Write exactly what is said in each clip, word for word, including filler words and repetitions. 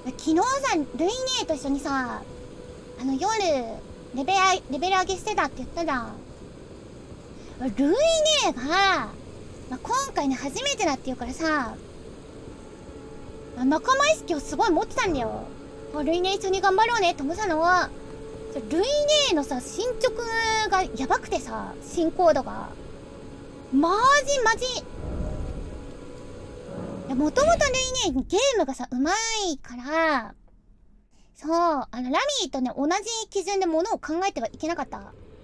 昨日さ、ルイネーと一緒にさ、あの夜、レベル、レベル上げしてたって言ったじゃん。ルイネーが、まあ、今回ね、初めてだって言うからさ、まあ、仲間意識をすごい持ってたんだよ。あ、ルイネー一緒に頑張ろうねって思ってたのは、ルイネーのさ、進捗がやばくてさ、進行度が。マジマジ。もともとルイネーゲームがさ、うまいから、そう、あの、ラミーとね、同じ基準で物を考えてはいけなかった。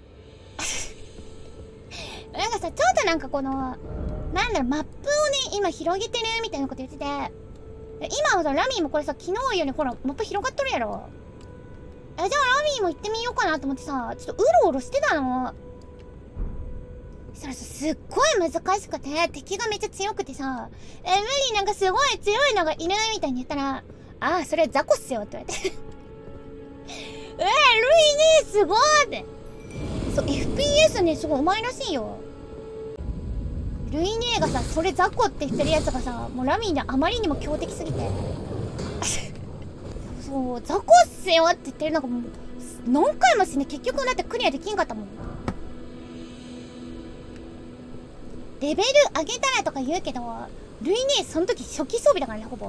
なんかさ、ちょっとなんかこの、なんだろう、マップをね、今広げてるみたいなこと言ってて、今はさ、ラミーもこれさ、昨日よりほら、マップ広がっとるやろ。え、じゃあラミーも行ってみようかなと思ってさ、ちょっとうろうろしてたの。そしたらさ、すっごい難しくて、敵がめっちゃ強くてさ、え、無理、なんかすごい強いのがいるみたいに言ったら、ああ、それザコっすよって言われて。えー、ルイねーすごいって。そう、エフピーエス ね、すごい上手いらしいよ。ルイネーがさ、それザコって言ってるやつがさ、もうラミーにあまりにも強敵すぎて。そう、ザコっすよって言ってるのがもう、何回もしてね、結局だってクリアできんかったもん。レベル上げたらとか言うけど、ルイネーその時初期装備だからね、ほぼ。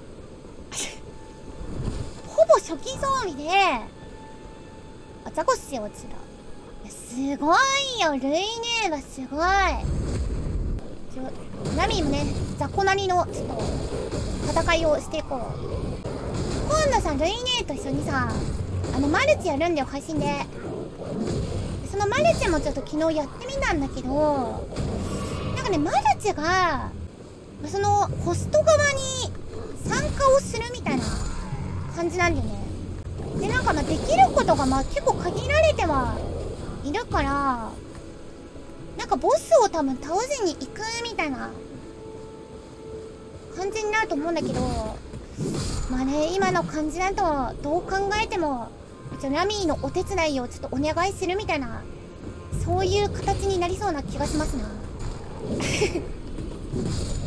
ほぼ初期装備で、あ、ザコっすよって言った。すごいよ、ルイネーはすごい。ちょ、ナミーもね、ザコなりの、ちょっと、戦いをしていこう。今度さ、ルイネーと一緒にさ、あの、マルチやるんだよ、配信で。そのマルチもちょっと昨日やってみたんだけど、なんかね、マルチが、その、ホスト側に参加をするみたいな感じなんだよね。で、なんかまあ、できることがまあ、結構限られてはいるから、なんかボスを多分倒しに行くみたいな感じになると思うんだけど、まあね、今の感じだとどう考えてもちょラミーのお手伝いをちょっとお願いするみたいな、そういう形になりそうな気がしますな。